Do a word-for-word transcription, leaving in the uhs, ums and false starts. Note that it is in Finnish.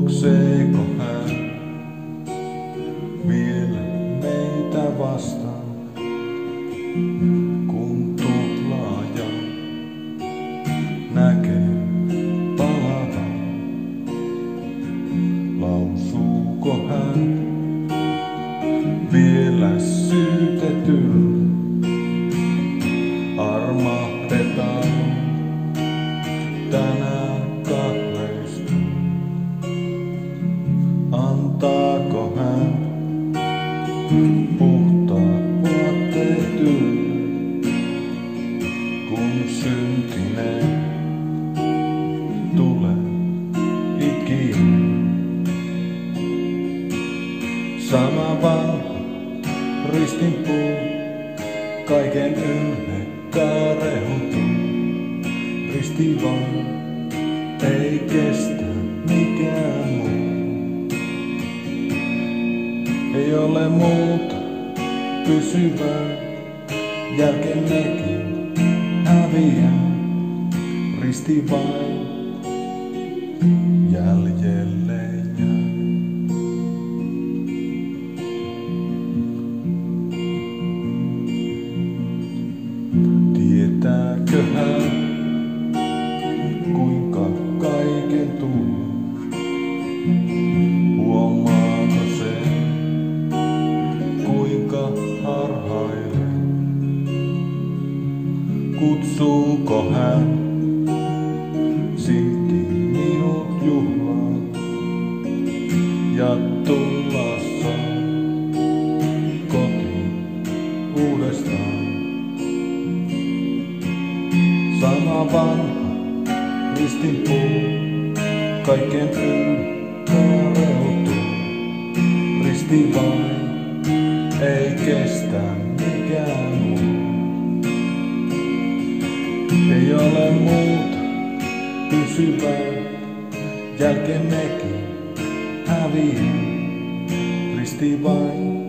Juokseeko hän vielä meitä vastaan, kun tuhlaaja näkee palavan? Lausuuko hän vielä syytetyn? Armahdetaan tänään kahleista. Antaako hän puhtaat vaatteet ylle, kun syntinen tulee ikinä? Sama vanha ristinpuu, kaiken ylhekkä rehutuu. Risti vain ei kestä mikään muu. Ei ole muuta pysyvää, jälkeen nekin häviää. Risti vain jäljelle jää. Tietääkö hän, kuinka kaiken tuo? Huomaako se, kuinka harhailen? Kutsuuko hän silti minut juhlaan ja tullassa kotiin uudestaan? Sama vanha ristinpuu, kaiken ylhää reutuu. Risti vain ei kestä mikään muu. Ei ole muuta pysyvää, jälkeen nekin häviää. Risti vain